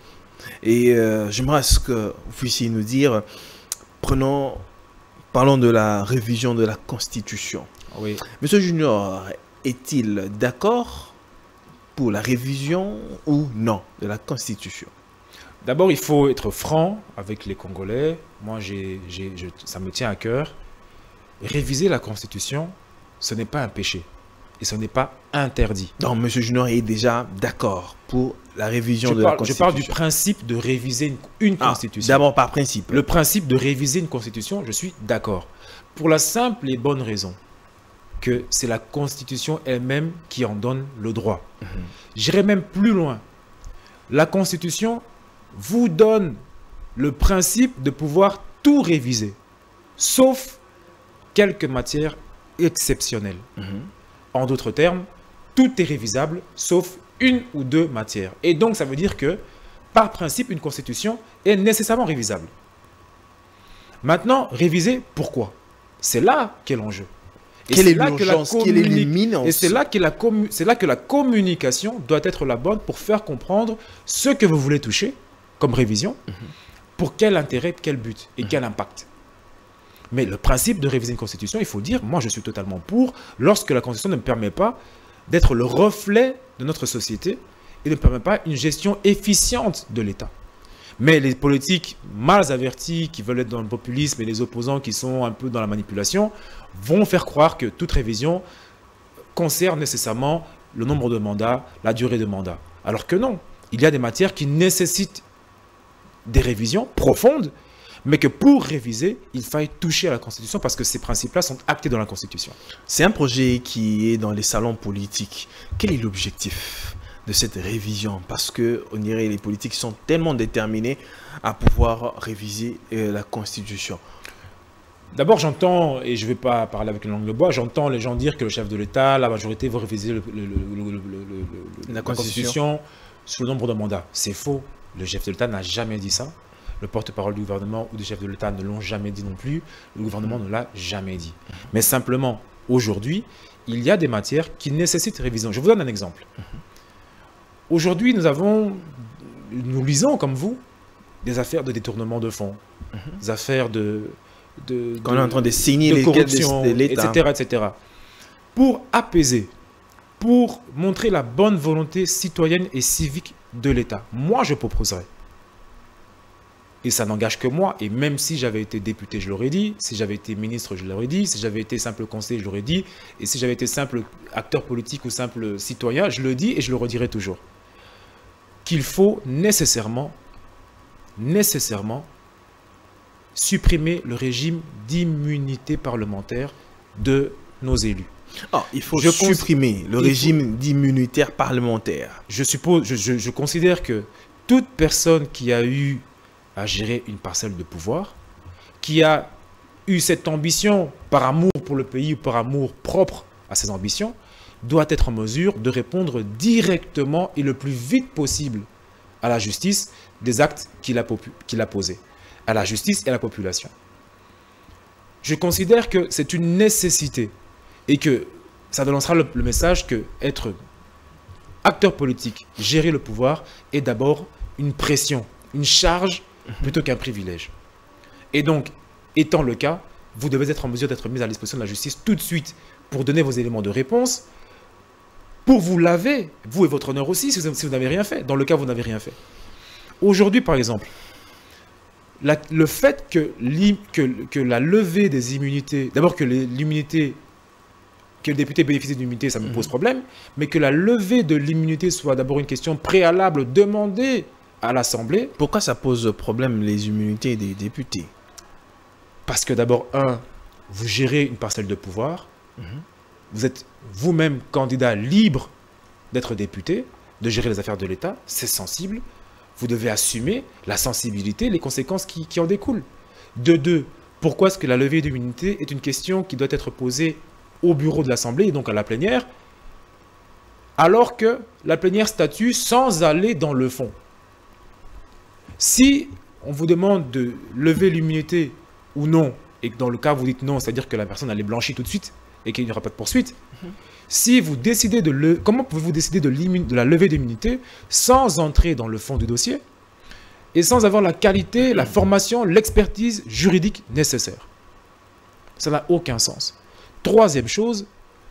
Et euh, j'aimerais que vous puissiez nous dire, prenons, parlons de la révision de la Constitution. Oui. Monsieur Junior, est-il d'accord pour la révision ou non de la Constitution? D'abord, il faut être franc avec les Congolais. Moi, j'ai, j'ai, je, ça me tient à cœur. Réviser la Constitution, ce n'est pas un péché. Et ce n'est pas interdit. Donc, M. Junior est déjà d'accord pour la révision je de parle, la Constitution. Je parle du principe de réviser une, une ah, Constitution. D'abord par principe. Le principe de réviser une Constitution, je suis d'accord. Pour la simple et bonne raison que c'est la Constitution elle-même qui en donne le droit. Mm-hmm. J'irai même plus loin. La Constitution vous donne le principe de pouvoir tout réviser, sauf quelques matières exceptionnelles. Mm-hmm. En d'autres termes, tout est révisable, sauf une ou deux matières. Et donc, ça veut dire que, par principe, une constitution est nécessairement révisable. Maintenant, réviser, pourquoi? C'est là qu'est l'enjeu. Quelle est l'urgence? Quelle est l'imminence? Et c'est là, que la c'est là que la communication doit être la bonne pour faire comprendre ce que vous voulez toucher comme révision, mm-hmm. pour quel intérêt, quel but et mm-hmm. quel impact. Mais le principe de réviser une constitution, il faut dire, moi je suis totalement pour, lorsque la constitution ne me permet pas d'être le reflet de notre société et ne permet pas une gestion efficiente de l'État. Mais les politiques mal avertis qui veulent être dans le populisme et les opposants qui sont un peu dans la manipulation vont faire croire que toute révision concerne nécessairement le nombre de mandats, la durée de mandat. Alors que non, il y a des matières qui nécessitent des révisions profondes, mais que pour réviser, il faille toucher à la Constitution parce que ces principes-là sont actés dans la Constitution. C'est un projet qui est dans les salons politiques. Quel est l'objectif de cette révision? Parce qu'on dirait que les politiques sont tellement déterminés à pouvoir réviser euh, la Constitution. D'abord, j'entends, et je ne vais pas parler avec une langue de bois, j'entends les gens dire que le chef de l'État, la majorité, vont réviser le, le, le, le, le, la, la Constitution. Constitution sous le nombre de mandats. C'est faux. Le chef de l'État n'a jamais dit ça. Le porte-parole du gouvernement ou du chef de l'État ne l'ont jamais dit non plus. Le gouvernement ne l'a jamais dit. Mais simplement, aujourd'hui, il y a des matières qui nécessitent révision. Je vous donne un exemple. Aujourd'hui, nous avons, nous lisons comme vous, des affaires de détournement de fonds, des affaires de, de, Quand de, on est en train de signer de les corruption, de l'État, et cetera, et cetera. Pour apaiser, pour montrer la bonne volonté citoyenne et civique de l'État, moi, je proposerais. Et ça n'engage que moi, et même si j'avais été député, je l'aurais dit, si j'avais été ministre, je l'aurais dit, si j'avais été simple conseiller, je l'aurais dit, et si j'avais été simple acteur politique ou simple citoyen, je le dis et je le redirai toujours. Qu'il faut nécessairement, nécessairement supprimer le régime d'immunité parlementaire de nos élus. Oh, il faut je supprimer le régime faut... d'immunitaire parlementaire. Je suppose, je, je, je considère que toute personne qui a eu à gérer une parcelle de pouvoir, qui a eu cette ambition par amour pour le pays ou par amour propre à ses ambitions, doit être en mesure de répondre directement et le plus vite possible à la justice des actes qu'il a, qu'il a posés, à la justice et à la population. Je considère que c'est une nécessité et que ça lancera le, le message que être acteur politique, gérer le pouvoir est d'abord une pression, une charge plutôt qu'un privilège. Et donc, étant le cas, vous devez être en mesure d'être mis à disposition de la justice tout de suite pour donner vos éléments de réponse, pour vous laver, vous et votre honneur aussi, si vous, si vous n'avez rien fait, dans le cas où vous n'avez rien fait. Aujourd'hui, par exemple, la, le fait que, que, que la levée des immunités, d'abord que l'immunité, que le député bénéficie d'une immunité, ça me pose problème, mais que la levée de l'immunité soit d'abord une question préalable demandée à l'Assemblée. Pourquoi ça pose problème, les immunités des députés? Parce que d'abord, un, vous gérez une parcelle de pouvoir, mmh. Vous êtes vous-même candidat libre d'être député, de gérer les affaires de l'État, c'est sensible. Vous devez assumer la sensibilité, les conséquences qui, qui en découlent. De deux, pourquoi est-ce que la levée d'immunité est une question qui doit être posée au bureau de l'Assemblée et donc à la plénière, alors que la plénière statue sans aller dans le fond? Si on vous demande de lever l'immunité ou non, et que dans le cas vous dites non, c'est-à-dire que la personne elle est blanchie tout de suite, et qu'il n'y aura pas de poursuite. Mm-hmm. Si vous décidez de le... Comment pouvez-vous décider de, de la levée d'immunité sans entrer dans le fond du dossier et sans avoir la qualité, la formation, l'expertise juridique nécessaire? Ça n'a aucun sens. Troisième chose,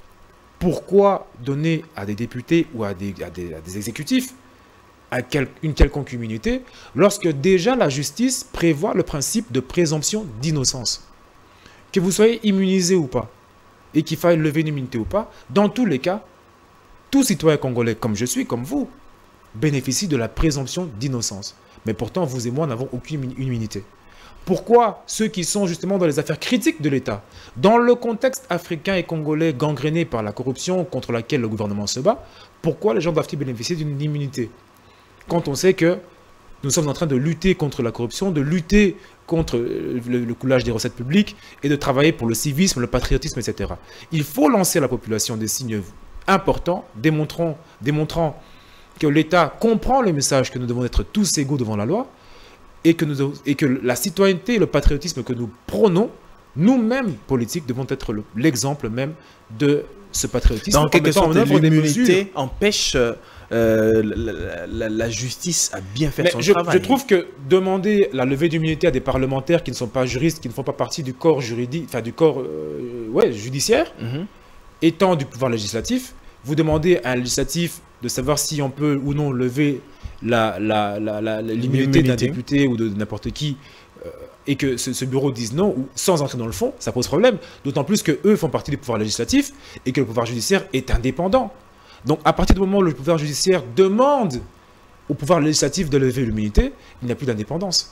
pourquoi donner à des députés ou à des, à des, à des exécutifs à quel, une quelconque immunité lorsque déjà la justice prévoit le principe de présomption d'innocence? Que vous soyez immunisé ou pas, et qu'il faille lever une immunité ou pas, dans tous les cas, tout citoyen congolais, comme je suis, comme vous, bénéficie de la présomption d'innocence. Mais pourtant, vous et moi n'avons aucune immunité. Pourquoi ceux qui sont justement dans les affaires critiques de l'État, dans le contexte africain et congolais gangréné par la corruption contre laquelle le gouvernement se bat, pourquoi les gens doivent-ils bénéficier d'une immunité? Quand on sait que nous sommes en train de lutter contre la corruption, de lutter contre le, le coulage des recettes publiques et de travailler pour le civisme, le patriotisme, et cetera. Il faut lancer à la population des signes importants, démontrant, démontrant que l'État comprend le message que nous devons être tous égaux devant la loi et que, nous, et que la citoyenneté et le patriotisme que nous prônons, nous-mêmes, politiques, devons être l'exemple même de ce patriotisme. Dans quelque sorte, l'immunité empêche euh, la, la, la justice à bien faire Mais son je, travail. Je trouve que demander la levée d'immunité à des parlementaires qui ne sont pas juristes, qui ne font pas partie du corps juridique, enfin du corps euh, ouais, judiciaire, mm-hmm. étant du pouvoir législatif, vous demandez à un législatif de savoir si on peut ou non lever la, la, la, la, l'immunité d'un député ou de, de n'importe qui, euh, et que ce, ce bureau dise non, ou sans entrer dans le fond, ça pose problème. D'autant plus qu'eux font partie du pouvoir législatif et que le pouvoir judiciaire est indépendant. Donc à partir du moment où le pouvoir judiciaire demande au pouvoir législatif de lever l'immunité, il n'y a plus d'indépendance.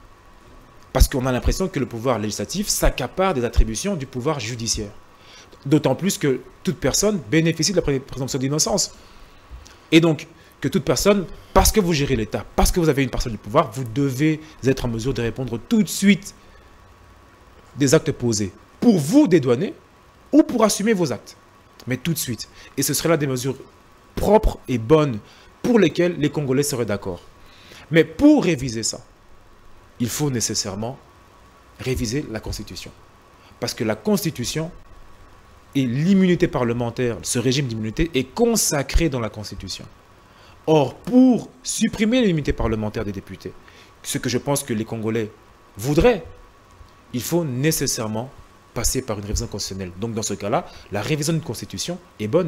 Parce qu'on a l'impression que le pouvoir législatif s'accapare des attributions du pouvoir judiciaire. D'autant plus que toute personne bénéficie de la présomption d'innocence. Et donc, que toute personne, parce que vous gérez l'État, parce que vous avez une parcelle du pouvoir, vous devez être en mesure de répondre tout de suite des actes posés pour vous dédouaner ou pour assumer vos actes. Mais tout de suite. Et ce serait là des mesures propres et bonnes pour lesquelles les Congolais seraient d'accord. Mais pour réviser ça, il faut nécessairement réviser la Constitution. Parce que la Constitution et l'immunité parlementaire, ce régime d'immunité est consacré dans la Constitution. Or, pour supprimer l'immunité parlementaire des députés, ce que je pense que les Congolais voudraient, il faut nécessairement passer par une révision constitutionnelle. Donc, dans ce cas-là, la révision d'une constitution est bonne.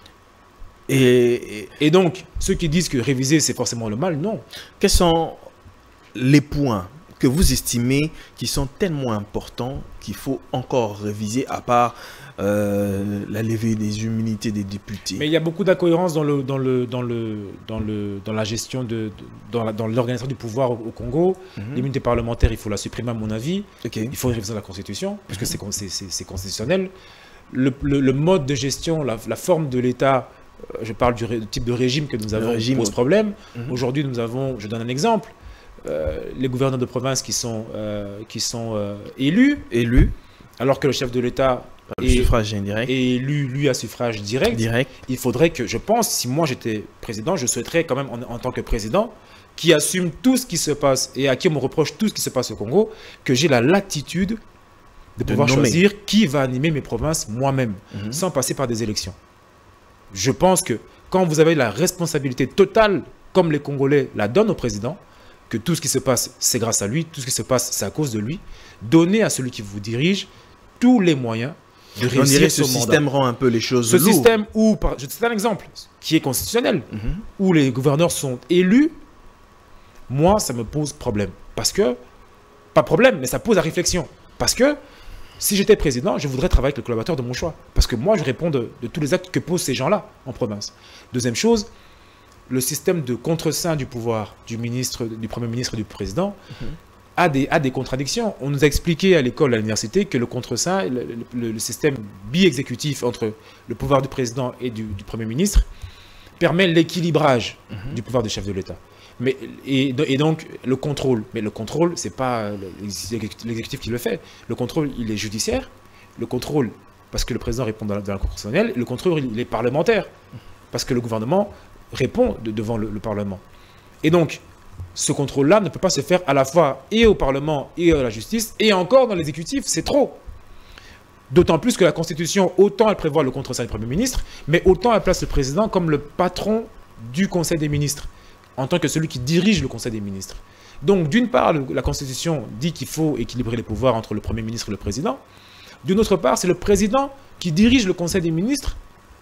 Et, et, et donc, ceux qui disent que réviser, c'est forcément le mal, non. Quels sont les points que vous estimez qui sont tellement importants qu'il faut encore réviser, à part euh, la levée des immunités des députés? Mais il y a beaucoup d'incohérences dans, le, dans, le, dans, le, dans, le, dans la gestion, de, de, dans, la, dans l'organisation du pouvoir au, au Congo. Mm-hmm. L'immunité parlementaire, il faut la supprimer à mon avis. Okay. Il faut une révision de la Constitution, puisque mm-hmm. c'est, c'est, c'est constitutionnel. le, le, le mode de gestion, la, la forme de l'État, euh, je parle du, ré, du type de régime que nous avons, régime, pose problème. Mm-hmm. Aujourd'hui, nous avons, je donne un exemple, euh, les gouverneurs de province qui sont, euh, qui sont euh, élus, élus, alors que le chef de l'État est, suffrage indirect. est élu, lui, à suffrage direct. direct. Il faudrait que, je pense, si moi j'étais président, je souhaiterais quand même, en, en tant que président, qui assume tout ce qui se passe et à qui on me reproche tout ce qui se passe au Congo, que j'ai la latitude de pouvoir de choisir qui va animer mes provinces moi-même, mm-hmm. sans passer par des élections. Je pense que quand vous avez la responsabilité totale, comme les Congolais la donnent au président, que tout ce qui se passe, c'est grâce à lui, tout ce qui se passe, c'est à cause de lui, donnez à celui qui vous dirige tous les moyens de réussir. On dirait ce système rend un peu les choses Ce lourdes. système où, par, je te cite un exemple, qui est constitutionnel, mm-hmm. où les gouverneurs sont élus, moi, ça me pose problème. Parce que, pas problème, mais ça pose à réflexion. Parce que, si j'étais président, je voudrais travailler avec le collaborateur de mon choix. Parce que moi, je réponds de, de tous les actes que posent ces gens-là en province. Deuxième chose, le système de contre-seing du pouvoir du ministre, du Premier ministre et du Président mm-hmm. a, des, a des contradictions. On nous a expliqué à l'école, à l'université, que le contre-seing, le, le, le système bi-exécutif entre le pouvoir du Président et du, du Premier ministre, permet l'équilibrage mm-hmm. du pouvoir du chef de l'État. Mais, et, et donc, le contrôle. Mais le contrôle, ce n'est pas l'exécutif qui le fait. Le contrôle, il est judiciaire. Le contrôle, parce que le président répond dans la, dans la Cour constitutionnelle. Le contrôle, il est parlementaire. Parce que le gouvernement répond de, devant le, le Parlement. Et donc, ce contrôle-là ne peut pas se faire à la fois et au Parlement et à la justice, et encore dans l'exécutif. C'est trop. D'autant plus que la Constitution, autant elle prévoit le contre-seing du Premier ministre, mais autant elle place le président comme le patron du Conseil des ministres, en tant que celui qui dirige le Conseil des ministres. Donc, d'une part, le, la Constitution dit qu'il faut équilibrer les pouvoirs entre le Premier ministre et le Président. D'une autre part, c'est le Président qui dirige le Conseil des ministres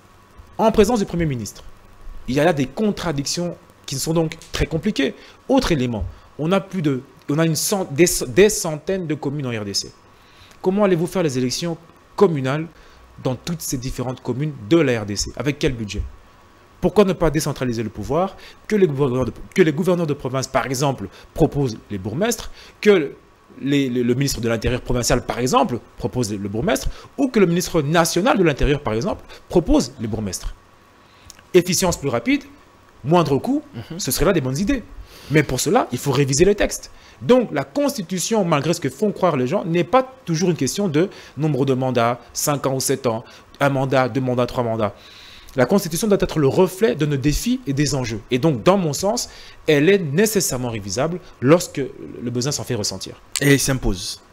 en présence du Premier ministre. Il y a là des contradictions qui sont donc très compliquées. Autre élément, on a, plus de, on a une cent, des, des centaines de communes en R D C. Comment allez-vous faire les élections communales dans toutes ces différentes communes de la R D C? Avec quel budget? Pourquoi ne pas décentraliser le pouvoir, que les gouverneurs de, que les gouverneurs de province, par exemple, proposent les bourgmestres, que les, les, le ministre de l'Intérieur provincial, par exemple, propose le bourgmestre, ou que le ministre national de l'Intérieur, par exemple, propose les bourgmestres. Efficience plus rapide, moindre coût, mm-hmm. ce serait là des bonnes idées. Mais pour cela, il faut réviser les textes. Donc, la Constitution, malgré ce que font croire les gens, n'est pas toujours une question de nombre de mandats, cinq ans ou sept ans, un mandat, deux mandats, trois mandats. La Constitution doit être le reflet de nos défis et des enjeux. Et donc, dans mon sens, elle est nécessairement révisable lorsque le besoin s'en fait ressentir. Et elle s'impose.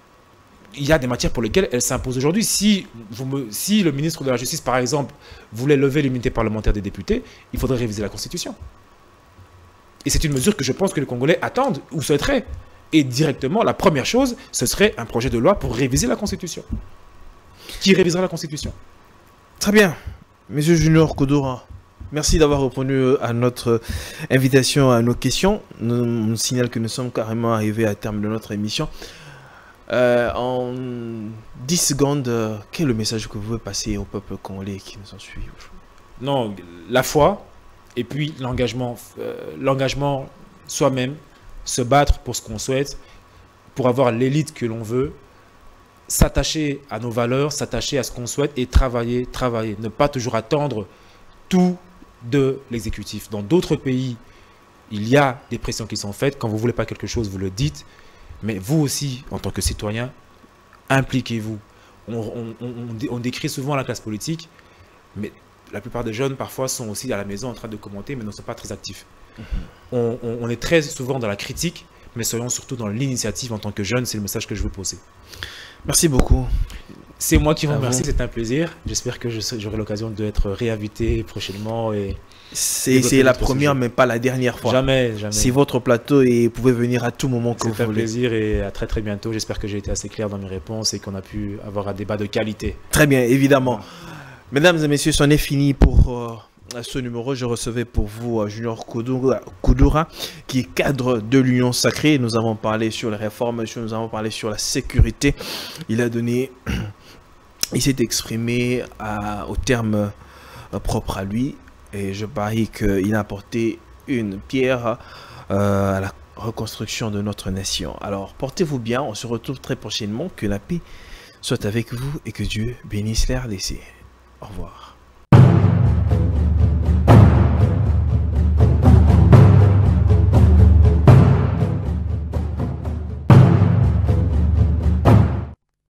Il y a des matières pour lesquelles elle s'impose aujourd'hui. Si, vous me, si le ministre de la Justice, par exemple, voulait lever l'immunité parlementaire des députés, il faudrait réviser la Constitution. Et c'est une mesure que je pense que les Congolais attendent ou souhaiteraient. Et directement, la première chose, ce serait un projet de loi pour réviser la Constitution. Qui révisera la Constitution? Très bien. Monsieur Junior Kodora, merci d'avoir répondu à notre invitation, à nos questions. Nous, on signale que nous sommes carrément arrivés à terme de notre émission. Euh, en dix secondes, euh, quel est le message que vous voulez passer au peuple congolais qui nous en suit? Non, la foi et puis l'engagement, euh, l'engagement soi-même, se battre pour ce qu'on souhaite, pour avoir l'élite que l'on veut, s'attacher à nos valeurs, s'attacher à ce qu'on souhaite et travailler, travailler. Ne pas toujours attendre tout de l'exécutif. Dans d'autres pays, il y a des pressions qui sont faites. Quand vous ne voulez pas quelque chose, vous le dites. Mais vous aussi, en tant que citoyen, impliquez-vous. On, on, on, on décrit souvent la classe politique, mais la plupart des jeunes, parfois, sont aussi à la maison en train de commenter, mais ne sont pas très actifs. Mm-hmm. on, on, on est très souvent dans la critique, mais soyons surtout dans l'initiative en tant que jeunes. C'est le message que je veux poser. Merci beaucoup. C'est moi qui vous remercie, c'est un plaisir. J'espère que j'aurai l'occasion d'être réinvité prochainement. C'est la première, mais pas la dernière fois. Jamais, jamais. C'est votre plateau et vous pouvez venir à tout moment que vous voulez. C'est un plaisir et à très très bientôt. J'espère que j'ai été assez clair dans mes réponses et qu'on a pu avoir un débat de qualité. Très bien, évidemment. Mesdames et messieurs, c'en est fini pour... Euh... À ce numéro, je recevais pour vous Junior Kodora, qui est cadre de l'Union Sacrée. Nous avons parlé sur les réformes, nous avons parlé sur la sécurité. Il a donné, il s'est exprimé à, au terme propre à lui. Et je parie qu'il a apporté une pierre euh, à la reconstruction de notre nation. Alors, portez-vous bien. On se retrouve très prochainement. Que la paix soit avec vous et que Dieu bénisse les R D C. Au revoir.